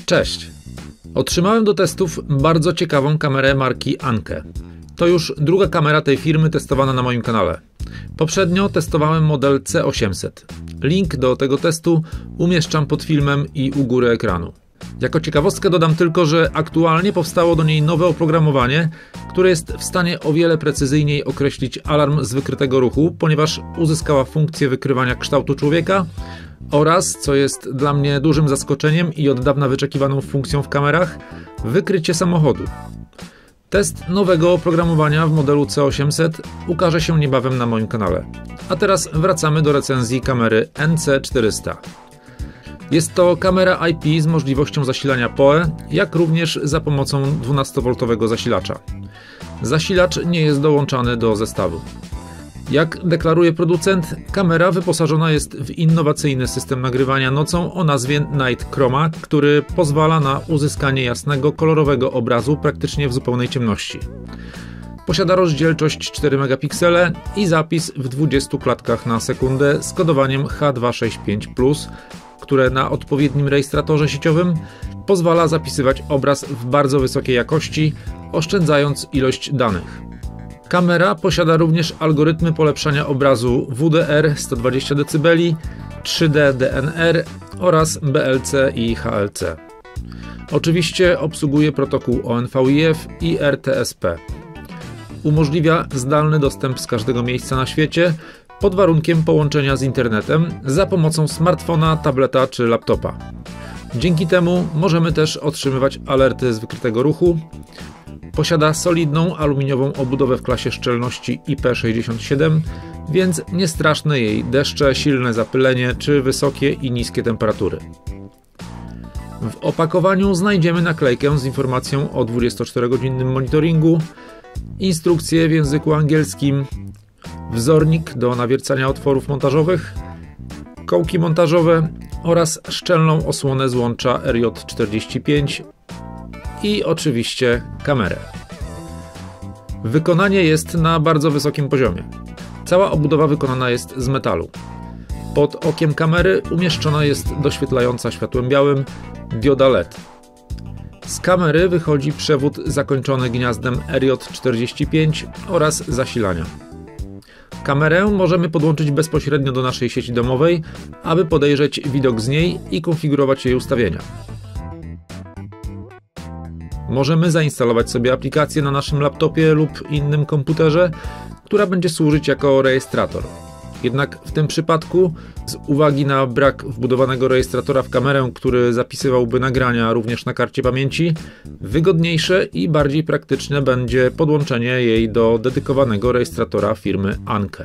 Cześć! Otrzymałem do testów bardzo ciekawą kamerę marki Anke. To już druga kamera tej firmy testowana na moim kanale. Poprzednio testowałem model C800. Link do tego testu umieszczam pod filmem i u góry ekranu. Jako ciekawostkę dodam tylko, że aktualnie powstało do niej nowe oprogramowanie, które jest w stanie o wiele precyzyjniej określić alarm z wykrytego ruchu, ponieważ uzyskała funkcję wykrywania kształtu człowieka oraz, co jest dla mnie dużym zaskoczeniem i od dawna wyczekiwaną funkcją w kamerach, wykrycie samochodu. Test nowego oprogramowania w modelu C800 ukaże się niebawem na moim kanale. A teraz wracamy do recenzji kamery NC400. Jest to kamera IP z możliwością zasilania PoE, jak również za pomocą 12V zasilacza. Zasilacz nie jest dołączany do zestawu. Jak deklaruje producent, kamera wyposażona jest w innowacyjny system nagrywania nocą o nazwie Night Chroma, który pozwala na uzyskanie jasnego, kolorowego obrazu praktycznie w zupełnej ciemności. Posiada rozdzielczość 4 megapiksele i zapis w 20 klatkach na sekundę z kodowaniem H265+, które na odpowiednim rejestratorze sieciowym pozwala zapisywać obraz w bardzo wysokiej jakości, oszczędzając ilość danych. Kamera posiada również algorytmy polepszania obrazu WDR 120 dB, 3D DNR oraz BLC i HLC. Oczywiście obsługuje protokół ONVIF i RTSP. Umożliwia zdalny dostęp z każdego miejsca na świecie pod warunkiem połączenia z internetem za pomocą smartfona, tableta czy laptopa. Dzięki temu możemy też otrzymywać alerty z wykrytego ruchu. Posiada solidną aluminiową obudowę w klasie szczelności IP67, więc nie straszne jej deszcze, silne zapylenie czy wysokie i niskie temperatury. W opakowaniu znajdziemy naklejkę z informacją o 24-godzinnym monitoringu, instrukcję w języku angielskim, wzornik do nawiercania otworów montażowych, kołki montażowe oraz szczelną osłonę złącza RJ45 i oczywiście kamerę. Wykonanie jest na bardzo wysokim poziomie. Cała obudowa wykonana jest z metalu. Pod okiem kamery umieszczona jest doświetlająca światłem białym dioda LED. Z kamery wychodzi przewód zakończony gniazdem RJ45 oraz zasilania. Kamerę możemy podłączyć bezpośrednio do naszej sieci domowej, aby podejrzeć widok z niej i konfigurować jej ustawienia. Możemy zainstalować sobie aplikację na naszym laptopie lub innym komputerze, która będzie służyć jako rejestrator. Jednak w tym przypadku, z uwagi na brak wbudowanego rejestratora w kamerę, który zapisywałby nagrania również na karcie pamięci, wygodniejsze i bardziej praktyczne będzie podłączenie jej do dedykowanego rejestratora firmy Anke.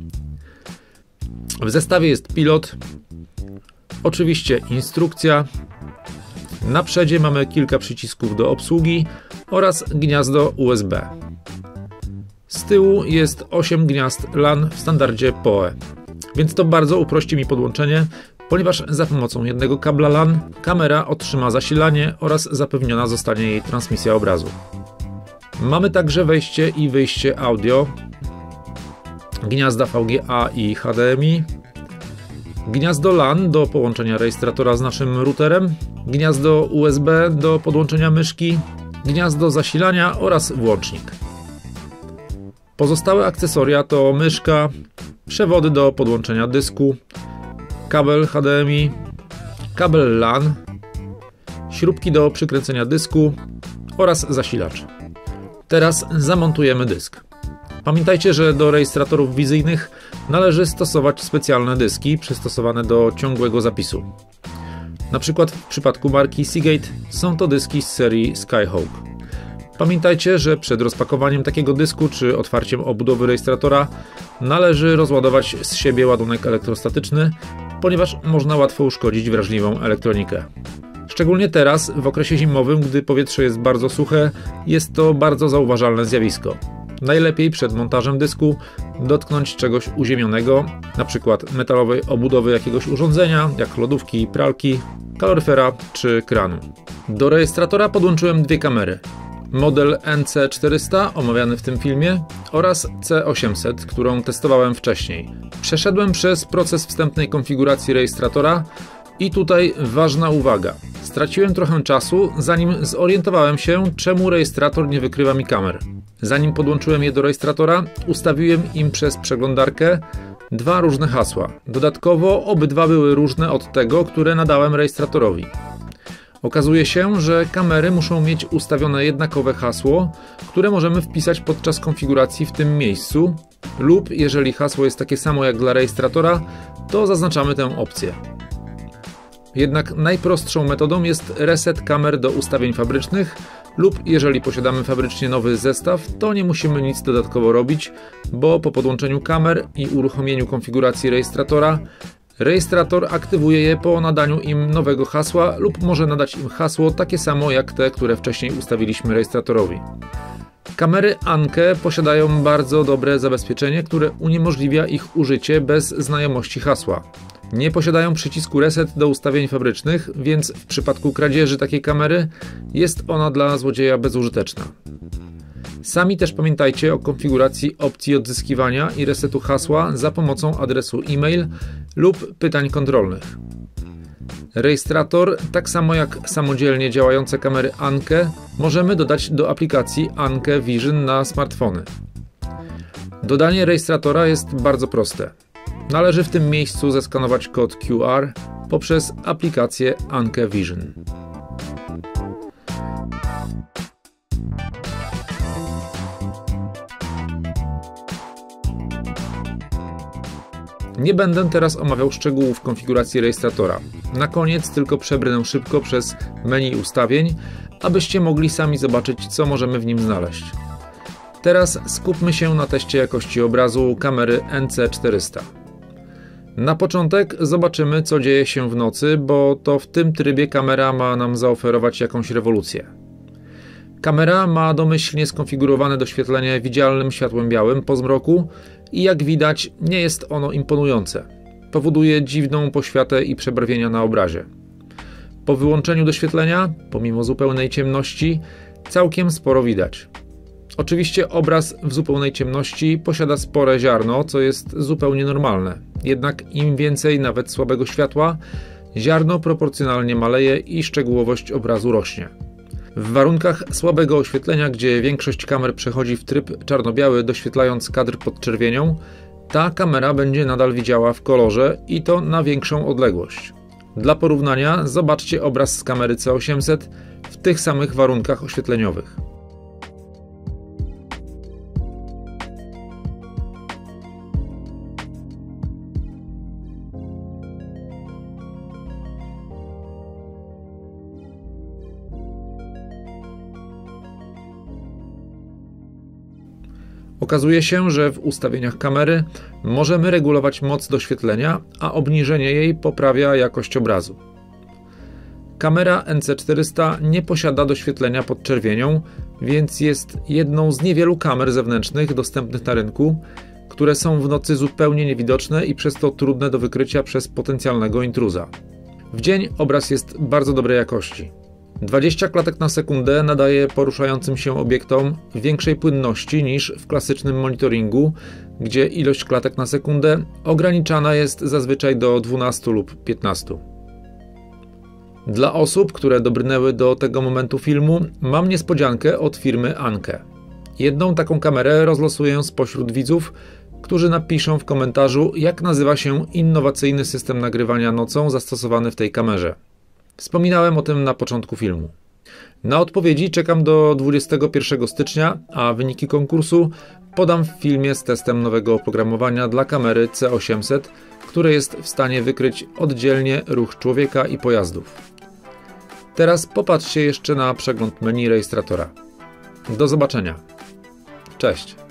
W zestawie jest pilot, oczywiście instrukcja, na przodzie mamy kilka przycisków do obsługi oraz gniazdo USB. Z tyłu jest 8 gniazd LAN w standardzie PoE, więc to bardzo uprości mi podłączenie, ponieważ za pomocą jednego kabla LAN kamera otrzyma zasilanie oraz zapewniona zostanie jej transmisja obrazu. Mamy także wejście i wyjście audio, gniazda VGA i HDMI, gniazdo LAN do połączenia rejestratora z naszym routerem, gniazdo USB do podłączenia myszki, gniazdo zasilania oraz włącznik. Pozostałe akcesoria to myszka, przewody do podłączenia dysku, kabel HDMI, kabel LAN, śrubki do przykręcenia dysku oraz zasilacz. Teraz zamontujemy dysk. Pamiętajcie, że do rejestratorów wizyjnych należy stosować specjalne dyski przystosowane do ciągłego zapisu. Na przykład w przypadku marki Seagate są to dyski z serii Skyhawk. Pamiętajcie, że przed rozpakowaniem takiego dysku czy otwarciem obudowy rejestratora należy rozładować z siebie ładunek elektrostatyczny, ponieważ można łatwo uszkodzić wrażliwą elektronikę. Szczególnie teraz, w okresie zimowym, gdy powietrze jest bardzo suche, jest to bardzo zauważalne zjawisko. Najlepiej przed montażem dysku dotknąć czegoś uziemionego, np. metalowej obudowy jakiegoś urządzenia, jak lodówki, pralki, kaloryfera czy kranu. Do rejestratora podłączyłem dwie kamery. Model NC400 omawiany w tym filmie oraz C800, którą testowałem wcześniej. Przeszedłem przez proces wstępnej konfiguracji rejestratora I tutaj ważna uwaga. Straciłem trochę czasu, zanim zorientowałem się, czemu rejestrator nie wykrywa mi kamer. Zanim podłączyłem je do rejestratora, ustawiłem im przez przeglądarkę 2 różne hasła. Dodatkowo obydwa były różne od tego, które nadałem rejestratorowi. Okazuje się, że kamery muszą mieć ustawione jednakowe hasło, które możemy wpisać podczas konfiguracji w tym miejscu, lub jeżeli hasło jest takie samo jak dla rejestratora, to zaznaczamy tę opcję. Jednak najprostszą metodą jest reset kamer do ustawień fabrycznych lub jeżeli posiadamy fabrycznie nowy zestaw, to nie musimy nic dodatkowo robić, bo po podłączeniu kamer i uruchomieniu konfiguracji rejestratora, rejestrator aktywuje je po nadaniu im nowego hasła lub może nadać im hasło takie samo jak te, które wcześniej ustawiliśmy rejestra-torowi. Kamery Anke posiadają bardzo dobre zabezpieczenie, które uniemożliwia ich użycie bez znajomości hasła. Nie posiadają przycisku reset do ustawień fabrycznych, więc w przypadku kradzieży takiej kamery jest ona dla złodzieja bezużyteczna. Sami też pamiętajcie o konfiguracji opcji odzyskiwania i resetu hasła za pomocą adresu e-mail lub pytań kontrolnych. Rejestrator, tak samo jak samodzielnie działające kamery Anke, możemy dodać do aplikacji Anke Vision na smartfony. Dodanie rejestratora jest bardzo proste. Należy w tym miejscu zeskanować kod QR poprzez aplikację Anke Vision. Nie będę teraz omawiał szczegółów konfiguracji rejestratora. Na koniec tylko przebrnę szybko przez menu ustawień, abyście mogli sami zobaczyć, co możemy w nim znaleźć. Teraz skupmy się na teście jakości obrazu kamery NC400. Na początek zobaczymy, co dzieje się w nocy, bo to w tym trybie kamera ma nam zaoferować jakąś rewolucję. Kamera ma domyślnie skonfigurowane doświetlenie widzialnym światłem białym po zmroku i jak widać nie jest ono imponujące. Powoduje dziwną poświatę i przebarwienia na obrazie. Po wyłączeniu doświetlenia, pomimo zupełnej ciemności, całkiem sporo widać. Oczywiście obraz w zupełnej ciemności posiada spore ziarno, co jest zupełnie normalne. Jednak im więcej nawet słabego światła, ziarno proporcjonalnie maleje i szczegółowość obrazu rośnie. W warunkach słabego oświetlenia, gdzie większość kamer przechodzi w tryb czarno-biały, doświetlając kadr pod czerwienią, ta kamera będzie nadal widziała w kolorze i to na większą odległość. Dla porównania zobaczcie obraz z kamery C800 w tych samych warunkach oświetleniowych. Okazuje się, że w ustawieniach kamery możemy regulować moc doświetlenia, a obniżenie jej poprawia jakość obrazu. Kamera NC400 nie posiada doświetlenia pod czerwienią, więc jest jedną z niewielu kamer zewnętrznych dostępnych na rynku, które są w nocy zupełnie niewidoczne i przez to trudne do wykrycia przez potencjalnego intruza. W dzień obraz jest bardzo dobrej jakości. 20 klatek na sekundę nadaje poruszającym się obiektom większej płynności niż w klasycznym monitoringu, gdzie ilość klatek na sekundę ograniczana jest zazwyczaj do 12 lub 15. Dla osób, które dobrnęły do tego momentu filmu, mam niespodziankę od firmy Anke. Jedną taką kamerę rozlosuję spośród widzów, którzy napiszą w komentarzu, jak nazywa się innowacyjny system nagrywania nocą zastosowany w tej kamerze. Wspominałem o tym na początku filmu. Na odpowiedzi czekam do 21 stycznia, a wyniki konkursu podam w filmie z testem nowego oprogramowania dla kamery C800, które jest w stanie wykryć oddzielnie ruch człowieka i pojazdów. Teraz popatrzcie jeszcze na przegląd menu rejestratora. Do zobaczenia. Cześć.